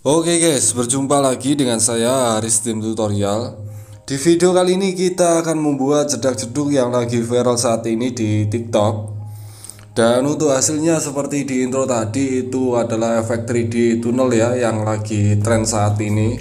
Oke guys, berjumpa lagi dengan saya Haris Tim Tutorial. Di video kali ini kita akan membuat jedak-jeduk yang lagi viral saat ini di TikTok. Dan untuk hasilnya seperti di intro tadi, itu adalah efek 3D tunnel ya yang lagi tren saat ini.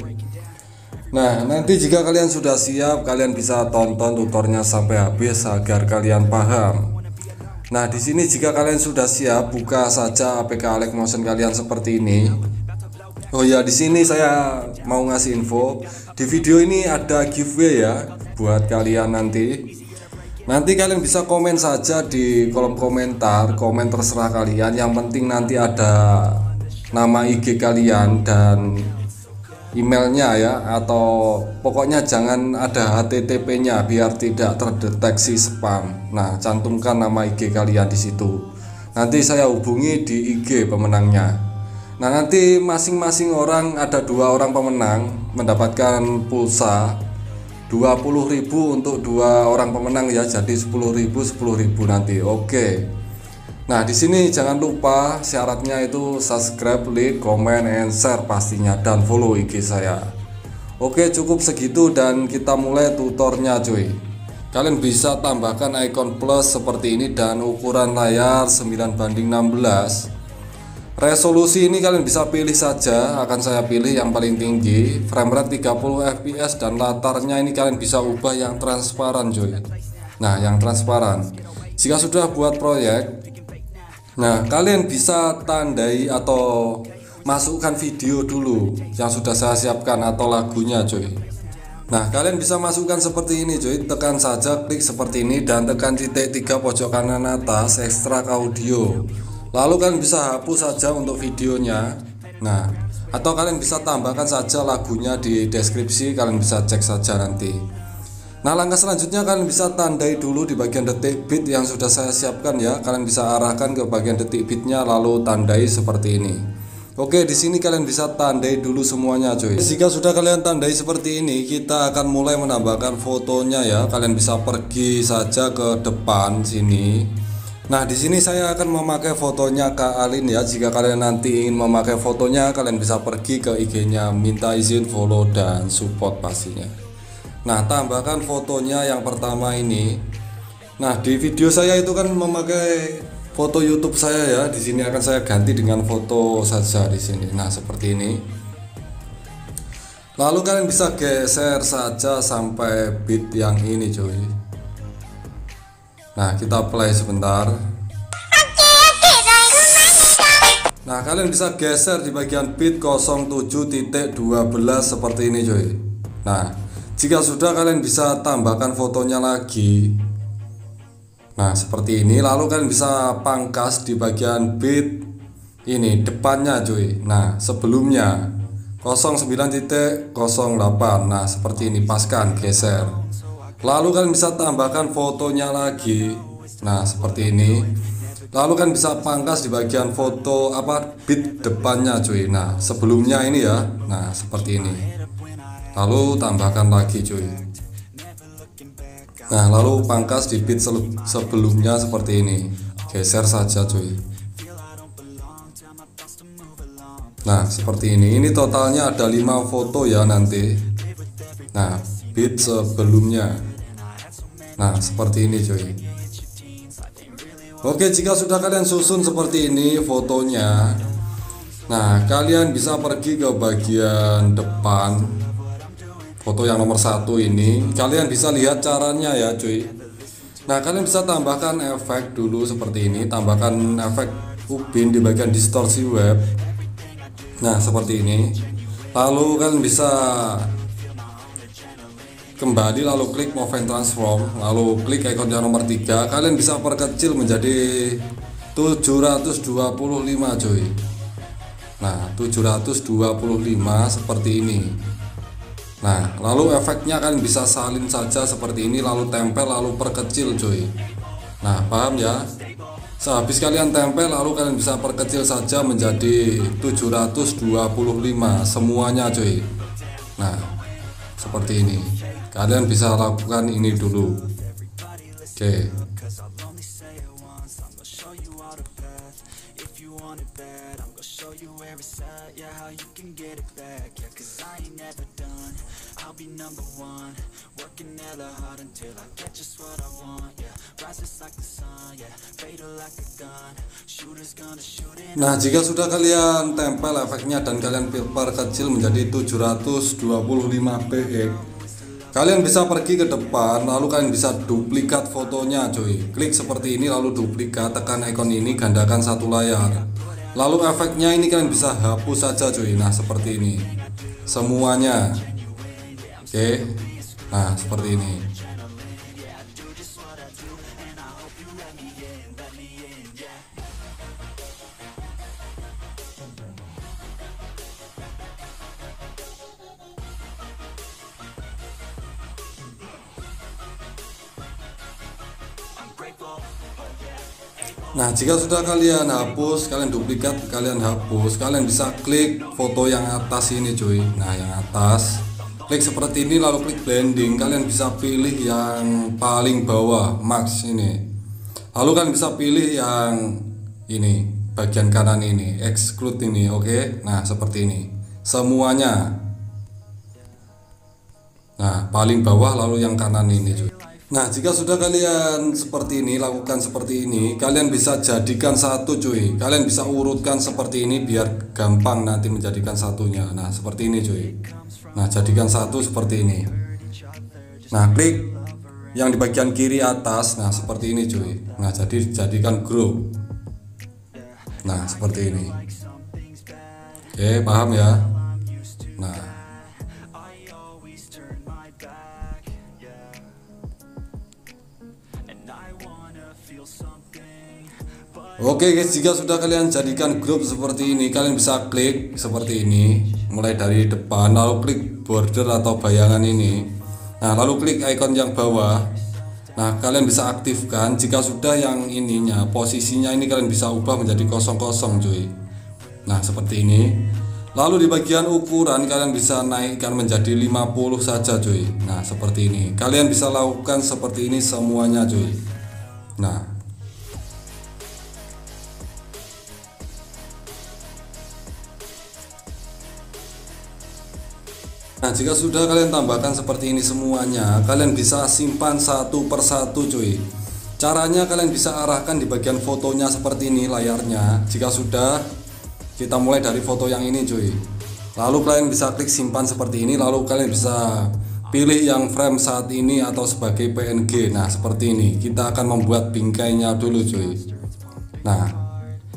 Nah, nanti jika kalian sudah siap, kalian bisa tonton tutornya sampai habis agar kalian paham. Nah, di sini jika kalian sudah siap, buka saja APK Alex Motion kalian seperti ini. Oh ya, di sini saya mau ngasih info. Di video ini ada giveaway ya buat kalian nanti. Nanti kalian bisa komen saja di kolom komentar, komen terserah kalian. Yang penting nanti ada nama IG kalian dan emailnya ya, atau pokoknya jangan ada HTTP-nya biar tidak terdeteksi spam. Nah, cantumkan nama IG kalian di situ. Nanti saya hubungi di IG pemenangnya. Nah, nanti masing-masing orang, ada 2 orang pemenang mendapatkan pulsa 20.000 untuk 2 orang pemenang ya. Jadi 10.000 nanti. Oke. Nah, di sini jangan lupa syaratnya itu subscribe, like, comment, and share pastinya, dan follow IG saya. Oke, cukup segitu dan kita mulai tutornya cuy. Kalian bisa tambahkan icon plus seperti ini dan ukuran layar 9:16. Resolusi ini kalian bisa pilih saja, akan saya pilih yang paling tinggi, frame rate 30 fps, dan latarnya ini kalian bisa ubah yang transparan cuy. Nah, yang transparan. Jika sudah buat proyek, nah kalian bisa tandai atau masukkan video dulu yang sudah saya siapkan atau lagunya cuy. Nah, kalian bisa masukkan seperti ini cuy, tekan saja klik seperti ini dan tekan titik 3 pojok kanan atas ekstrak audio. Lalu kalian bisa hapus saja untuk videonya. Nah, atau kalian bisa tambahkan saja lagunya di deskripsi, kalian bisa cek saja nanti. Nah, langkah selanjutnya kalian bisa tandai dulu di bagian detik bit yang sudah saya siapkan ya. Kalian bisa arahkan ke bagian detik bitnya lalu tandai seperti ini. Oke, di sini kalian bisa tandai dulu semuanya cuy. Jika sudah kalian tandai seperti ini, kita akan mulai menambahkan fotonya ya. Kalian bisa pergi saja ke depan sini. Nah, di sini saya akan memakai fotonya Kak Alin ya. Jika kalian nanti ingin memakai fotonya, kalian bisa pergi ke IG-nya, minta izin, follow, dan support pastinya. Nah, tambahkan fotonya yang pertama ini. Nah, di video saya itu kan memakai foto YouTube saya ya. Di sini akan saya ganti dengan foto saja di sini. Nah, seperti ini. Lalu kalian bisa geser saja sampai bit yang ini cuy. Nah, kita play sebentar. Nah, kalian bisa geser di bagian bit 07.12 seperti ini cuy. Nah, jika sudah kalian bisa tambahkan fotonya lagi. Nah, seperti ini. Lalu kalian bisa pangkas di bagian bit ini depannya cuy. Nah, sebelumnya 09.08. Nah, seperti ini, paskan, geser. Lalu kalian bisa tambahkan fotonya lagi. Nah, seperti ini. Lalu kan bisa pangkas di bagian foto bit depannya cuy. Nah, sebelumnya ini ya. Nah, seperti ini. Lalu tambahkan lagi cuy. Nah, lalu pangkas di bit sebelumnya seperti ini. Geser saja cuy. Nah, seperti ini. Ini totalnya ada 5 foto ya nanti. Nah, bit sebelumnya. Nah, seperti ini cuy. Oke, jika sudah kalian susun seperti ini fotonya, nah kalian bisa pergi ke bagian depan foto yang nomor 1 ini. Kalian bisa lihat caranya ya cuy. Nah, kalian bisa tambahkan efek dulu seperti ini. Tambahkan efek ubin di bagian distorsi web. Nah, seperti ini. Lalu kalian bisa kembali lalu klik move and transform, lalu klik icon yang nomor 3. Kalian bisa perkecil menjadi 725 cuy. Nah, 725 seperti ini. Nah, lalu efeknya kalian bisa salin saja seperti ini, lalu tempel, lalu perkecil cuy. Nah, paham ya? Sehabis kalian tempel, lalu kalian bisa perkecil saja menjadi 725 semuanya cuy. Nah, seperti ini. Kalian bisa lakukan ini dulu. Oke. show you where it's at, yeah, how you can get it back, yeah, cause I ain't never done, I'll be number one, working hella hard until I get just what I want, yeah, rises like the sun, yeah, fatal like a gun, shooters gonna shoot it. Nah, jika sudah kalian tempel efeknya dan kalian filter kecil menjadi 725 px, kalian bisa pergi ke depan, lalu kalian bisa duplikat fotonya cuy. Klik seperti ini lalu duplikat, tekan ikon ini, gandakan satu layar. Lalu efeknya ini kalian bisa hapus saja cuy. Nah seperti ini semuanya. Oke, nah seperti ini. Nah jika sudah kalian hapus, kalian duplikat, kalian hapus, kalian bisa klik foto yang atas ini cuy. Nah yang atas, klik seperti ini lalu klik blending. Kalian bisa pilih yang paling bawah max ini. Lalu kalian bisa pilih yang ini, bagian kanan ini, exclude ini. Oke. Nah seperti ini semuanya. Nah paling bawah lalu yang kanan ini cuy. Nah jika sudah kalian seperti ini, lakukan seperti ini, kalian bisa jadikan satu cuy. Kalian bisa urutkan seperti ini biar gampang nanti menjadikan satunya. Nah seperti ini cuy. Nah jadikan satu seperti ini. Nah klik yang di bagian kiri atas. Nah seperti ini cuy. Nah jadikan group. Nah seperti ini. Oke paham ya. Nah oke guys, jika sudah kalian jadikan grup seperti ini, kalian bisa klik seperti ini, mulai dari depan, lalu klik border atau bayangan ini. Nah, lalu klik icon yang bawah. Nah, kalian bisa aktifkan. Jika sudah yang ininya, posisinya ini kalian bisa ubah menjadi kosong-kosong cuy. Nah, seperti ini. Lalu di bagian ukuran kalian bisa naikkan menjadi 50 saja cuy. Nah, seperti ini. Kalian bisa lakukan seperti ini semuanya cuy. Nah, jika sudah kalian tambahkan seperti ini semuanya, kalian bisa simpan satu persatu cuy. Caranya kalian bisa arahkan di bagian fotonya seperti ini layarnya. Jika sudah, kita mulai dari foto yang ini cuy. Lalu kalian bisa klik simpan seperti ini, lalu kalian bisa pilih yang frame saat ini atau sebagai PNG. Nah seperti ini, kita akan membuat bingkainya dulu cuy. Nah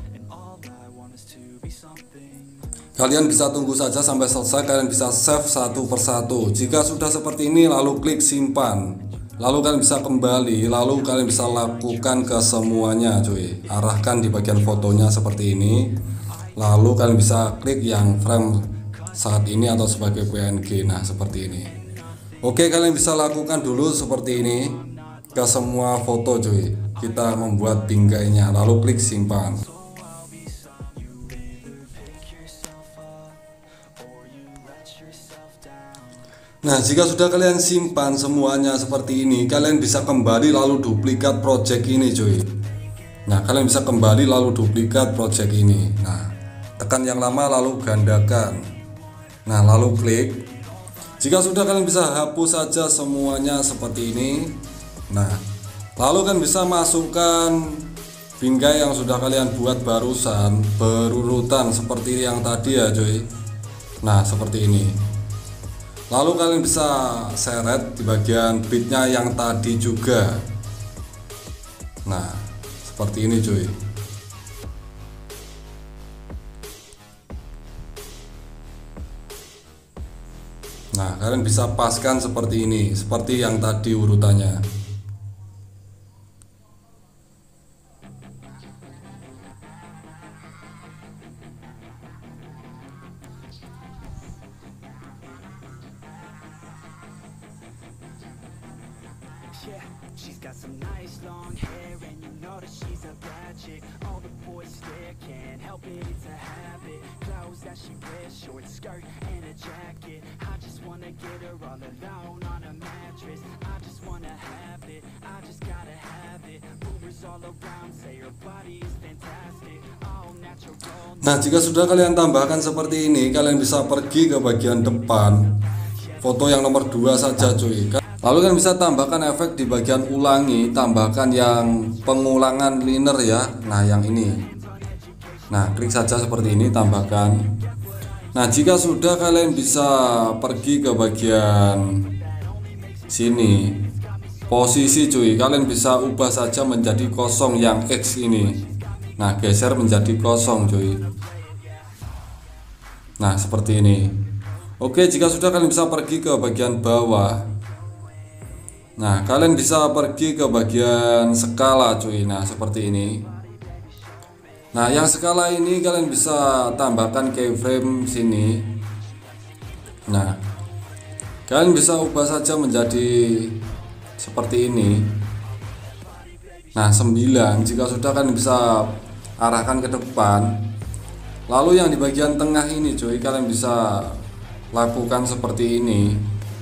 kalian bisa tunggu saja sampai selesai. Kalian bisa save satu persatu. Jika sudah seperti ini lalu klik simpan. Lalu kalian bisa kembali. Lalu kalian bisa lakukan ke semuanya cuy. Arahkan di bagian fotonya seperti ini. Lalu kalian bisa klik yang frame saat ini atau sebagai PNG. Nah seperti ini. Oke, kalian bisa lakukan dulu seperti ini ke semua foto cuy. Kita membuat bingkainya. Lalu klik simpan. Nah jika sudah kalian simpan semuanya seperti ini, kalian bisa kembali lalu duplikat project ini cuy. Nah kalian bisa kembali lalu duplikat project ini. Nah tekan yang lama lalu gandakan. Nah lalu klik. Jika sudah kalian bisa hapus saja semuanya seperti ini. Nah lalu kalian bisa masukkan bingkai yang sudah kalian buat barusan berurutan seperti yang tadi ya cuy. Nah seperti ini. Lalu kalian bisa seret di bagian bitnya yang tadi juga. Nah seperti ini cuy. Nah kalian bisa paskan seperti ini, seperti yang tadi urutannya. Yeah, she's got some nice long hair and you know know that she's a bad chick. All the boys stare, can't help it, it's a habit. Clothes that she wears, short skirt and a jacket. I just wanna get her all alone on a mattress. I just wanna have it, I just gotta have it. Rumors all around say her body is fantastic. All natural. Nah, jika sudah kalian tambahkan seperti ini, kalian bisa pergi ke bagian depan. Foto yang nomor 2 saja cuy. Lalu kalian bisa tambahkan efek di bagian ulangi, tambahkan yang pengulangan liner ya. Nah, yang ini. Nah, klik saja seperti ini, tambahkan. Nah, jika sudah, kalian bisa pergi ke bagian sini. Posisi cuy, kalian bisa ubah saja menjadi kosong yang X ini. Nah, geser menjadi kosong cuy. Nah, seperti ini. Oke, jika sudah, kalian bisa pergi ke bagian bawah. Nah, kalian bisa pergi ke bagian skala cuy. Nah, seperti ini. Nah, yang skala ini kalian bisa tambahkan keyframe sini. Nah, kalian bisa ubah saja menjadi seperti ini. Nah, 9. Jika sudah, kalian bisa arahkan ke depan. Lalu yang di bagian tengah ini cuy, kalian bisa lakukan seperti ini.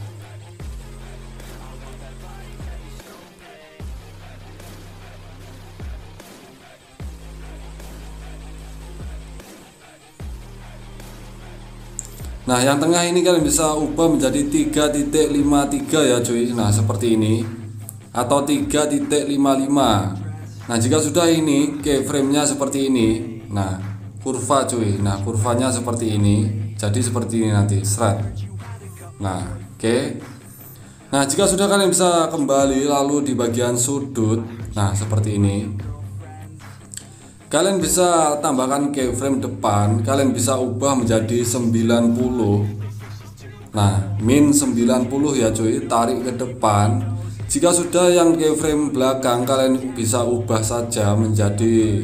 Nah, yang tengah ini kalian bisa ubah menjadi 3.53 ya cuy. Nah, seperti ini. Atau 3.55. Nah, jika sudah, ini keyframe-nya seperti ini. Nah, kurva cuy. Nah, kurvanya seperti ini. Jadi seperti ini nanti, seret. Nah, oke. Nah, jika sudah, kalian bisa kembali lalu di bagian sudut. Nah, seperti ini. Kalian bisa tambahkan keyframe depan. Kalian bisa ubah menjadi 90. Nah, min 90 ya cuy. Tarik ke depan. Jika sudah, yang keyframe belakang kalian bisa ubah saja menjadi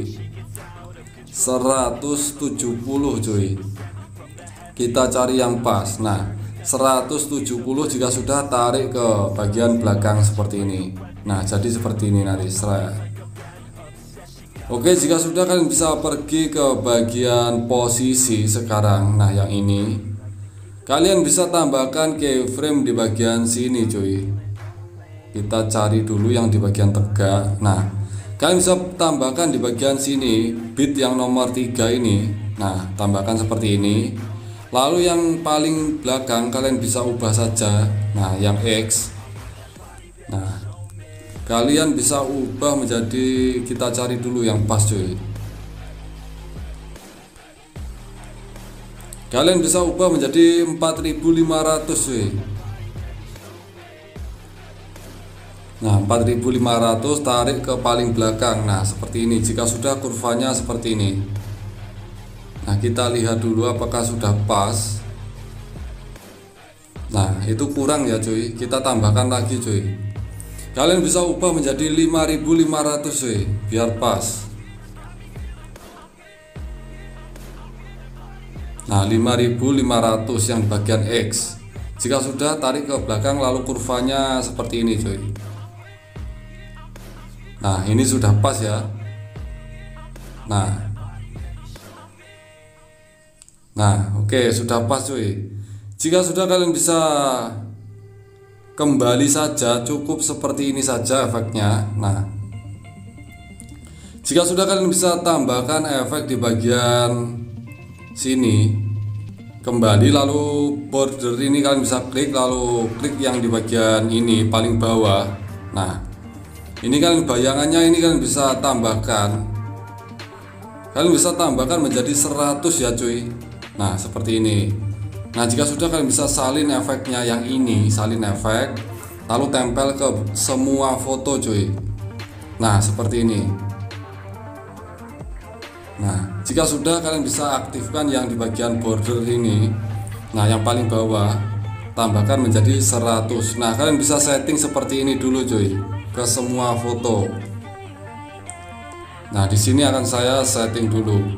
170 cuy. Kita cari yang pas. Nah, 170 jika sudah, tarik ke bagian belakang seperti ini. Nah, jadi seperti ini nanti, seret. Oke, jika sudah, kalian bisa pergi ke bagian posisi sekarang. Nah, yang ini kalian bisa tambahkan keyframe di bagian sini cuy. Kita cari dulu yang di bagian tegak. Nah, kalian bisa tambahkan di bagian sini bit yang nomor 3 ini. Nah, tambahkan seperti ini. Lalu yang paling belakang kalian bisa ubah saja. Nah, yang X. Nah, kalian bisa ubah menjadi, kita cari dulu yang pas cuy. Kalian bisa ubah menjadi 4500 cuy. Nah, 4500, tarik ke paling belakang. Nah, seperti ini. Jika sudah, kurvanya seperti ini. Nah, kita lihat dulu apakah sudah pas. Nah, itu kurang ya cuy. Kita tambahkan lagi cuy. Kalian bisa ubah menjadi 5500 cuy, biar pas. Nah, 5500 yang bagian X. Jika sudah, tarik ke belakang lalu kurvanya seperti ini cuy. Nah, ini sudah pas ya. Nah, oke, sudah pas cuy. Jika sudah, kalian bisa kembali saja, cukup seperti ini saja efeknya. Nah, jika sudah, kalian bisa tambahkan efek di bagian sini. Kembali lalu border ini kalian bisa klik, lalu klik yang di bagian ini paling bawah. Nah, ini kalian bayangannya ini kalian bisa tambahkan. Kalian bisa tambahkan menjadi 100 ya cuy. Nah, seperti ini. Nah, jika sudah, kalian bisa salin efeknya yang ini, salin efek, lalu tempel ke semua foto cuy. Nah, seperti ini. Nah, jika sudah, kalian bisa aktifkan yang di bagian border ini. Nah, yang paling bawah tambahkan menjadi 100. Nah, kalian bisa setting seperti ini dulu cuy, ke semua foto. Nah, di sini akan saya setting dulu.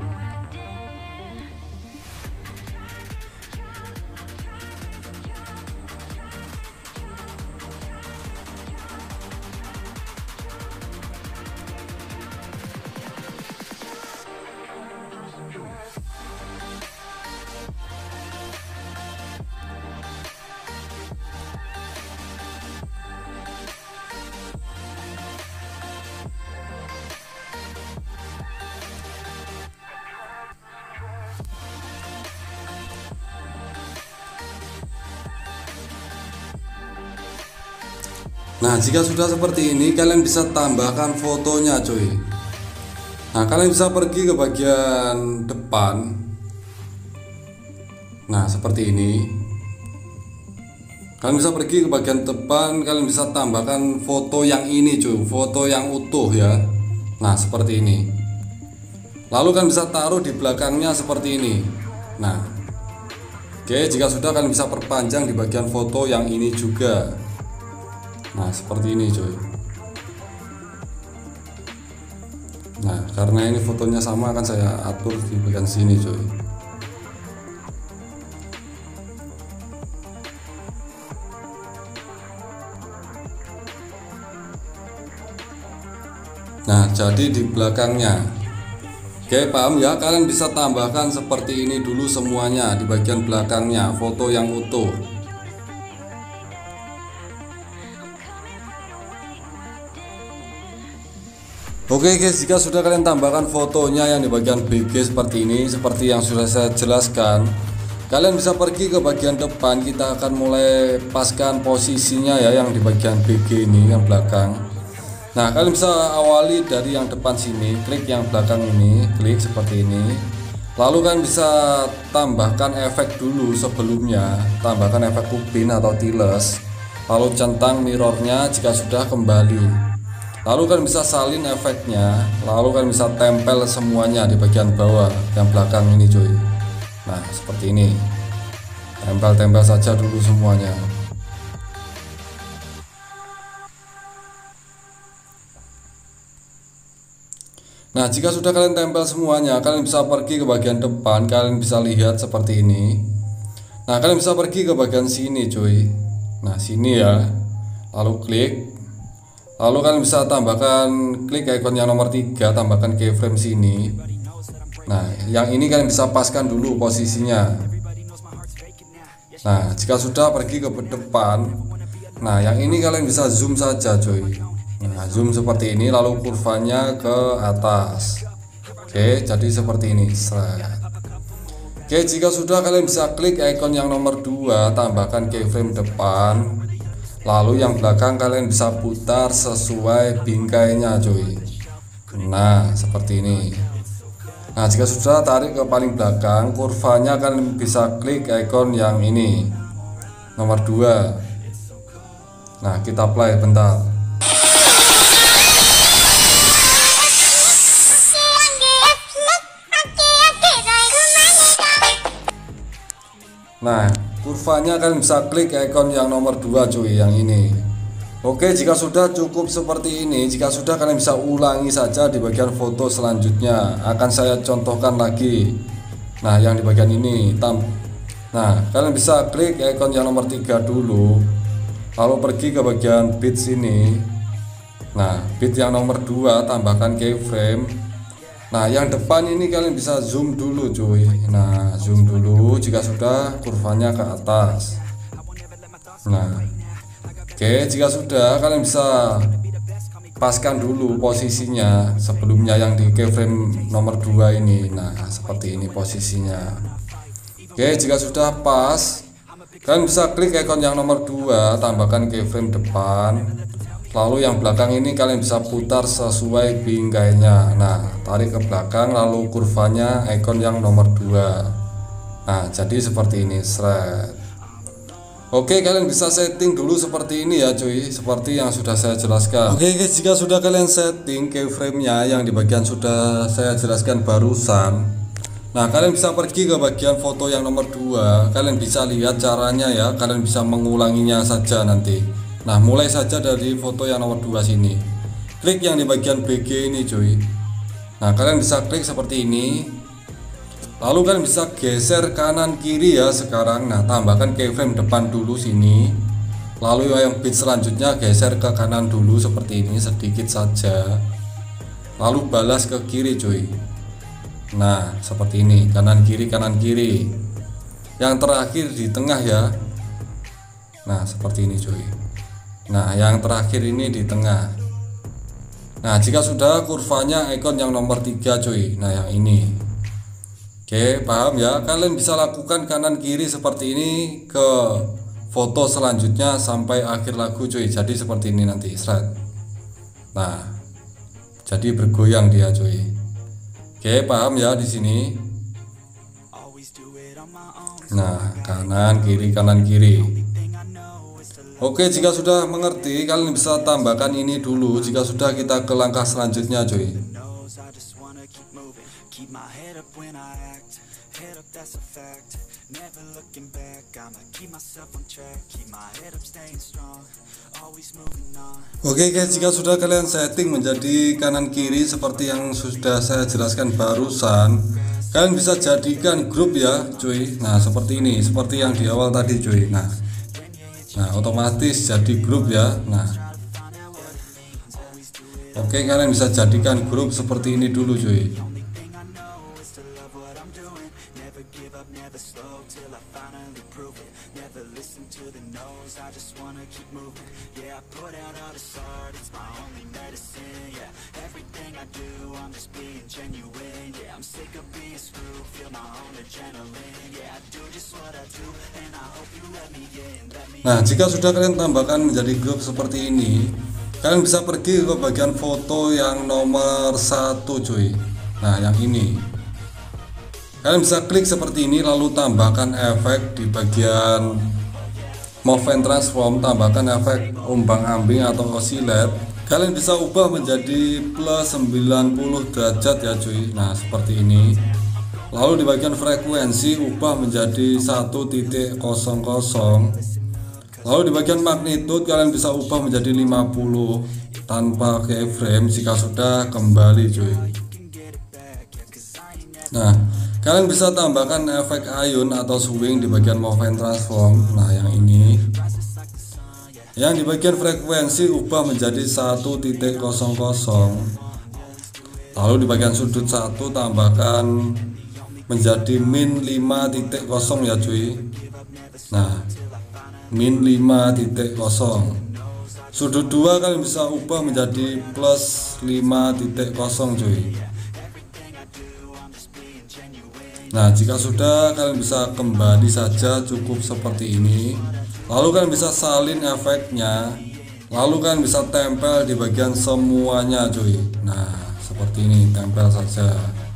Nah, jika sudah seperti ini, kalian bisa tambahkan fotonya cuy. Nah, kalian bisa pergi ke bagian depan. Nah, seperti ini. Kalian bisa pergi ke bagian depan, kalian bisa tambahkan foto yang ini cuy, foto yang utuh ya. Nah, seperti ini. Lalu kalian bisa taruh di belakangnya seperti ini. Nah, oke, jika sudah kalian bisa perpanjang di bagian foto yang ini juga. Nah, seperti ini cuy. Nah, karena ini fotonya sama akan saya atur di bagian sini cuy. Nah, jadi di belakangnya. Oke, paham ya? Kalian bisa tambahkan seperti ini dulu semuanya di bagian belakangnya, foto yang utuh. Oke guys, jika sudah kalian tambahkan fotonya yang di bagian BG seperti ini, seperti yang sudah saya jelaskan, kalian bisa pergi ke bagian depan. Kita akan mulai paskan posisinya ya, yang di bagian BG ini, yang belakang. Nah, kalian bisa awali dari yang depan sini, klik yang belakang ini, klik seperti ini. Lalu kalian bisa tambahkan efek dulu sebelumnya, tambahkan efek upin atau tiles. Lalu centang mirrornya jika sudah kembali. Lalu kalian bisa salin efeknya, lalu kalian bisa tempel semuanya di bagian bawah yang belakang ini cuy. Nah, seperti ini. Tempel-tempel saja dulu semuanya. Nah, jika sudah kalian tempel semuanya, kalian bisa pergi ke bagian depan, kalian bisa lihat seperti ini. Nah, kalian bisa pergi ke bagian sini cuy. Nah, sini ya. Lalu klik. Lalu kalian bisa tambahkan, klik icon yang nomor 3, tambahkan keyframe sini. Nah, yang ini kalian bisa paskan dulu posisinya. Nah, jika sudah pergi ke depan, nah yang ini kalian bisa zoom saja cuy. Nah, zoom seperti ini, lalu kurvanya ke atas. Oke, jadi seperti ini. Oke, jika sudah kalian bisa klik icon yang nomor 2, tambahkan keyframe depan. Lalu yang belakang kalian bisa putar sesuai bingkainya cuy. Nah, seperti ini. Nah, jika sudah tarik ke paling belakang, kurvanya kalian bisa klik icon yang ini, nomor 2. Nah, kita play bentar. Nah, kurvanya kalian bisa klik icon yang nomor 2 cuy, yang ini. Oke, jika sudah cukup seperti ini, jika sudah kalian bisa ulangi saja di bagian foto selanjutnya. Akan saya contohkan lagi. Nah, yang di bagian ini nah, kalian bisa klik icon yang nomor 3 dulu. Lalu pergi ke bagian bit sini. Nah, bit yang nomor 2 tambahkan keyframe. Nah, yang depan ini kalian bisa zoom dulu cuy. Nah, zoom dulu, jika sudah kurvanya ke atas. Nah, oke, jika sudah kalian bisa paskan dulu posisinya sebelumnya yang di keyframe nomor 2 ini. Nah, seperti ini posisinya. Oke, jika sudah pas, kalian bisa klik icon yang nomor 2, tambahkan keyframe depan. Lalu yang belakang ini kalian bisa putar sesuai bingkainya. Nah, tarik ke belakang, lalu kurvanya icon yang nomor 2. Nah, jadi seperti ini. Oke, kalian bisa setting dulu seperti ini ya cuy, seperti yang sudah saya jelaskan. Oke guys, jika sudah kalian setting keyframe-nya yang di bagian sudah saya jelaskan barusan, nah kalian bisa pergi ke bagian foto yang nomor 2. Kalian bisa lihat caranya ya, kalian bisa mengulanginya saja nanti. Nah, mulai saja dari foto yang nomor 2 sini. Klik yang di bagian BG ini cuy. Nah, kalian bisa klik seperti ini. Lalu kalian bisa geser kanan kiri ya sekarang. Nah, tambahkan keyframe depan dulu sini. Lalu yang bit selanjutnya geser ke kanan dulu seperti ini sedikit saja. Lalu balas ke kiri cuy. Nah, seperti ini, kanan kiri kanan kiri. Yang terakhir di tengah ya. Nah, seperti ini cuy. Nah, yang terakhir ini di tengah. Nah, jika sudah kurvanya icon yang nomor 3 cuy. Nah, yang ini. Oke, paham ya? Kalian bisa lakukan kanan kiri seperti ini ke foto selanjutnya sampai akhir lagu cuy. Jadi seperti ini nanti seret. Nah, jadi bergoyang dia cuy. Oke, paham ya di sini? Nah, kanan kiri kanan kiri. Oke, jika sudah mengerti, kalian bisa tambahkan ini dulu. Jika sudah, kita ke langkah selanjutnya cuy. Oke guys, jika sudah kalian setting menjadi kanan kiri seperti yang sudah saya jelaskan barusan, kalian bisa jadikan grup ya cuy. Nah seperti ini, seperti yang di awal tadi cuy. Nah otomatis jadi grup ya. Nah oke, kalian bisa jadikan grup seperti ini dulu cuy. Nah, jika sudah kalian tambahkan menjadi grup seperti ini, kalian bisa pergi ke bagian foto yang nomor 1 cuy. Nah, yang ini. Kalian bisa klik seperti ini, lalu tambahkan efek di bagian move and transform, tambahkan efek ombang-ambing atau oscillate. Kalian bisa ubah menjadi plus 90 derajat ya cuy. Nah, seperti ini. Lalu di bagian frekuensi ubah menjadi 1.00. Lalu di bagian magnitude kalian bisa ubah menjadi 50 tanpa keyframe. Jika sudah, kembali cuy. Nah, kalian bisa tambahkan efek ayun atau swing di bagian move and transform. Nah, yang ini. Yang di bagian frekuensi ubah menjadi 1.00. Lalu di bagian sudut 1 tambahkan menjadi min 5.0 ya cuy. Nah, min 5.0. Sudut 2 kalian bisa ubah menjadi plus 5.0 cuy. Nah, jika sudah, kalian bisa kembali saja, cukup seperti ini. Lalu kalian bisa salin efeknya. Lalu kalian bisa tempel di bagian semuanya cuy. Nah, seperti ini, tempel saja.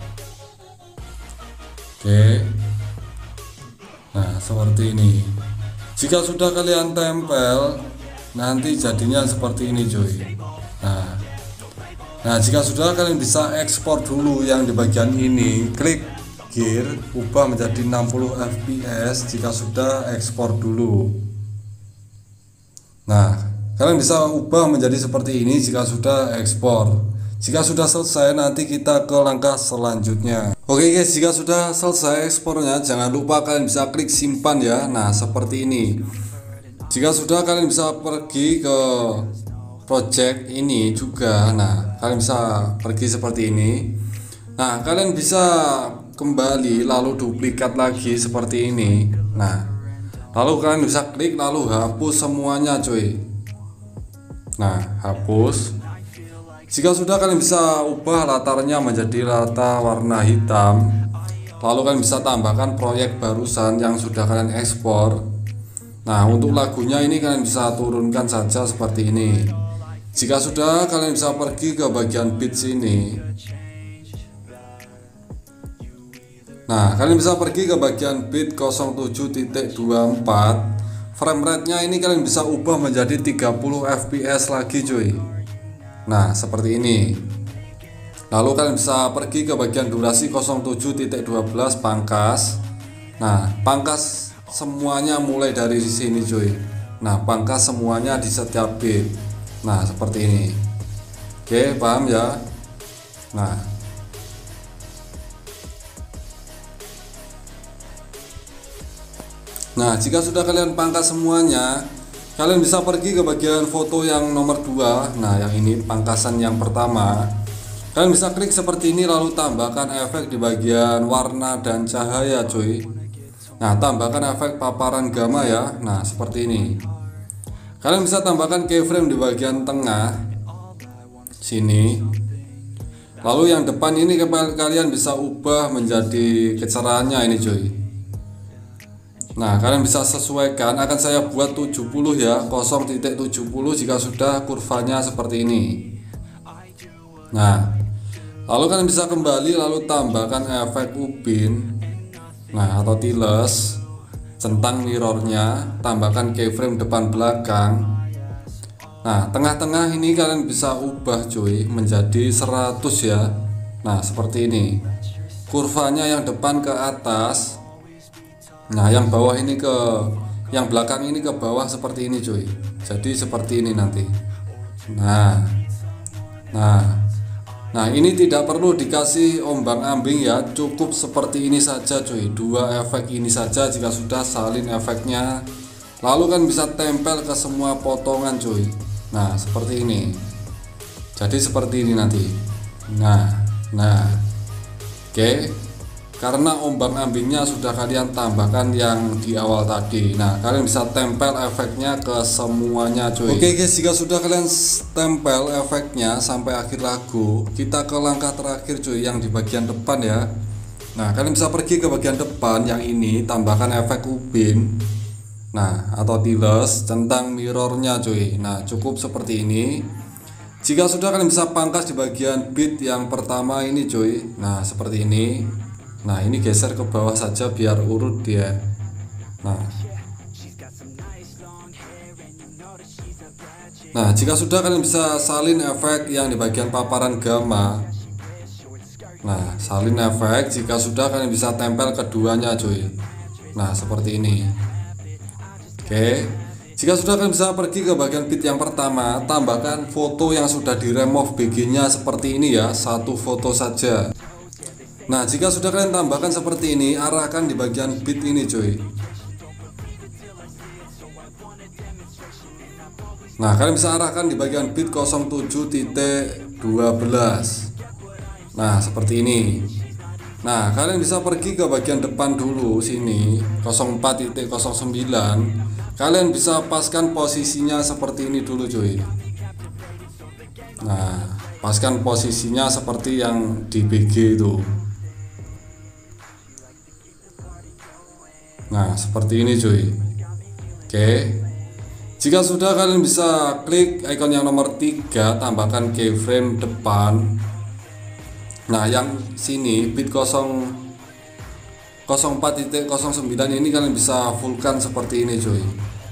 Oke. Nah, seperti ini. Jika sudah kalian tempel, nanti jadinya seperti ini cuy. Nah, jika sudah, kalian bisa ekspor dulu yang di bagian ini. Klik gear, ubah menjadi 60 fps. Jika sudah, ekspor dulu. Nah, kalian bisa ubah menjadi seperti ini jika sudah ekspor. Jika sudah selesai, nanti kita ke langkah selanjutnya. Oke guys, jika sudah selesai ekspornya, jangan lupa kalian bisa klik simpan ya. Nah, seperti ini. Jika sudah, kalian bisa pergi ke project ini juga. Nah, kalian bisa pergi seperti ini. Nah, kalian bisa kembali lalu duplikat lagi seperti ini. Nah, lalu kalian bisa klik lalu hapus semuanya cuy. Nah, hapus. Jika sudah, kalian bisa ubah latarnya menjadi latar warna hitam. Lalu kalian bisa tambahkan proyek barusan yang sudah kalian ekspor. Nah, untuk lagunya ini kalian bisa turunkan saja seperti ini. Jika sudah, kalian bisa pergi ke bagian beat sini. Nah, kalian bisa pergi ke bagian beat 07.24. Frame rate-nya ini kalian bisa ubah menjadi 30 fps lagi cuy. Nah, seperti ini. Lalu kalian bisa pergi ke bagian durasi 07.12 pangkas. Nah, pangkas semuanya mulai dari sini cuy. Nah, pangkas semuanya di setiap beat. Nah, seperti ini. Oke, paham ya? Nah, jika sudah kalian pangkas semuanya, kalian bisa pergi ke bagian foto yang nomor 2. Nah, yang ini pangkasan yang pertama. Kalian bisa klik seperti ini, lalu tambahkan efek di bagian warna dan cahaya cuy. Nah, tambahkan efek paparan gamma ya. Nah, seperti ini. Kalian bisa tambahkan keyframe di bagian tengah sini. Lalu yang depan ini kalian bisa ubah menjadi kecerahannya ini cuy. Nah, kalian bisa sesuaikan, akan saya buat 70 ya, 0.70 jika sudah kurvanya seperti ini. Nah, lalu kalian bisa kembali lalu tambahkan efek upin, nah atau tiles, centang mirrornya, tambahkan keyframe depan belakang. Nah, tengah-tengah ini kalian bisa ubah cuy menjadi 100 ya. Nah, seperti ini. Kurvanya yang depan ke atas. Nah, yang bawah ini yang belakang ini ke bawah seperti ini cuy. Jadi seperti ini nanti. Nah, ini tidak perlu dikasih ombang-ambing ya, cukup seperti ini saja cuy. Dua efek ini saja jika sudah salin efeknya. Lalu kan bisa tempel ke semua potongan cuy. Nah, seperti ini. Jadi seperti ini nanti. Oke. Karena ombang-ambingnya sudah kalian tambahkan yang di awal tadi. Nah, kalian bisa tempel efeknya ke semuanya cuy. Oke guys, jika sudah kalian tempel efeknya sampai akhir lagu, kita ke langkah terakhir cuy, yang di bagian depan ya. Nah, kalian bisa pergi ke bagian depan yang ini, tambahkan efek upin, nah atau tiles, centang mirrornya cuy. Nah, cukup seperti ini. Jika sudah, kalian bisa pangkas di bagian beat yang pertama ini cuy. Nah, seperti ini. Nah, ini geser ke bawah saja biar urut dia. Nah, jika sudah, kalian bisa salin efek yang di bagian paparan gamma. Nah, salin efek. Jika sudah, kalian bisa tempel keduanya cuy. Nah, seperti ini. Oke. Jika sudah, kalian bisa pergi ke bagian beat yang pertama, tambahkan foto yang sudah di remove BG nya seperti ini ya, satu foto saja. Nah, jika sudah kalian tambahkan seperti ini, arahkan di bagian beat ini cuy. Nah, kalian bisa arahkan di bagian beat 07.12. Nah, seperti ini. Nah, kalian bisa pergi ke bagian depan dulu sini 04.09. Kalian bisa paskan posisinya seperti ini dulu cuy. Nah, paskan posisinya seperti yang di BG itu. Nah, seperti ini cuy. Oke. Jika sudah, kalian bisa klik icon yang nomor 3, tambahkan keyframe depan. Nah, yang sini bit 04.09 ini kalian bisa fullkan seperti ini cuy.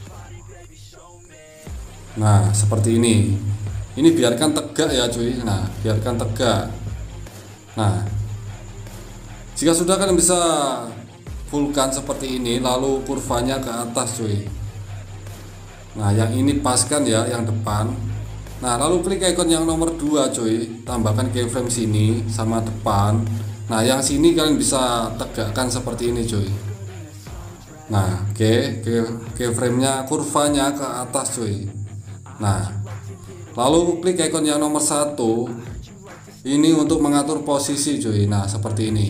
Nah, seperti ini. Ini biarkan tegak ya cuy. Nah, biarkan tegak. Nah, jika sudah, kalian bisa fullkan seperti ini, lalu kurvanya ke atas cuy. Nah, yang ini paskan ya, yang depan. Nah, lalu klik icon yang nomor 2 cuy, tambahkan keyframe sini sama depan. Nah, yang sini kalian bisa tegakkan seperti ini cuy. Nah, oke, keyframe nya kurvanya ke atas cuy. Nah, lalu klik icon yang nomor 1, ini untuk mengatur posisi cuy. Nah, seperti ini.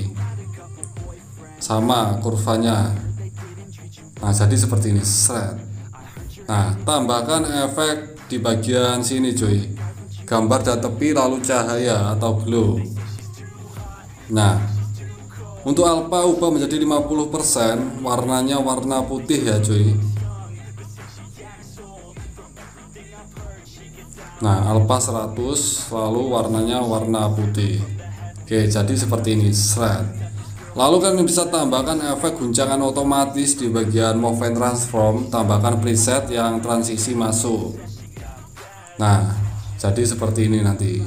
Sama kurvanya. Nah, jadi seperti ini. Set. Nah, tambahkan efek di bagian sini cuy, gambar dan tepi lalu cahaya atau glow. Nah, untuk alpha ubah menjadi 50%, warnanya warna putih ya cuy. Nah, alpha 100 lalu warnanya warna putih. Oke, jadi seperti ini. Set. Lalu kalian bisa tambahkan efek guncangan otomatis di bagian move and transform, tambahkan preset yang transisi masuk. Nah, jadi seperti ini nanti.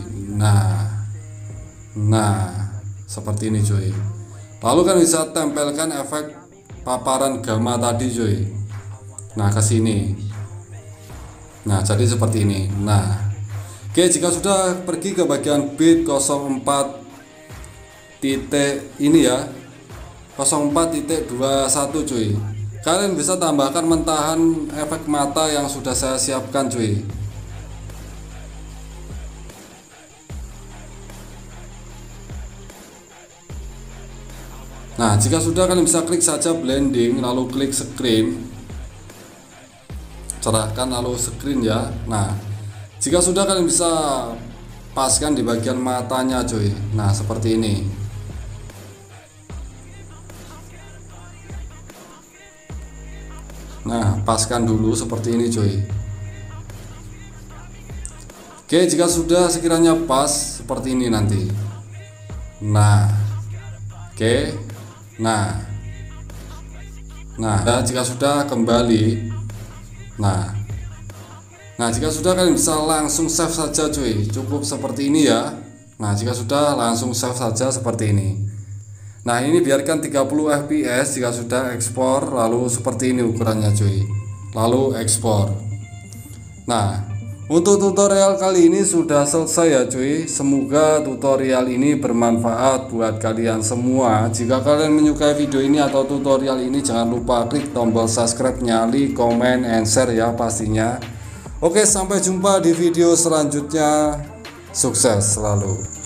Nah, seperti ini cuy. Lalu kalian bisa tempelkan efek paparan gamma tadi cuy. Nah, ke sini. Nah, jadi seperti ini. Nah, oke, jika sudah, pergi ke bagian beat 04 titik ini ya, 04.21 cuy. Kalian bisa tambahkan mentahan efek mata yang sudah saya siapkan cuy. Nah, jika sudah, kalian bisa klik saja blending lalu klik screen, cerahkan lalu screen ya. Nah, jika sudah, kalian bisa paskan di bagian matanya cuy. Nah, seperti ini. Nah, paskan dulu seperti ini cuy. Oke, jika sudah sekiranya pas seperti ini nanti. Nah, oke. Nah, jika sudah kembali. Nah, jika sudah kalian bisa langsung save saja cuy. Cukup seperti ini ya. Nah, jika sudah langsung save saja seperti ini. Nah, ini biarkan 30 fps. Jika sudah ekspor, lalu seperti ini ukurannya cuy. Lalu ekspor. Nah, untuk tutorial kali ini sudah selesai ya cuy. Semoga tutorial ini bermanfaat buat kalian semua. Jika kalian menyukai video ini atau tutorial ini, jangan lupa klik tombol subscribe, nyali, komen, and share ya pastinya. Oke, sampai jumpa di video selanjutnya. Sukses selalu.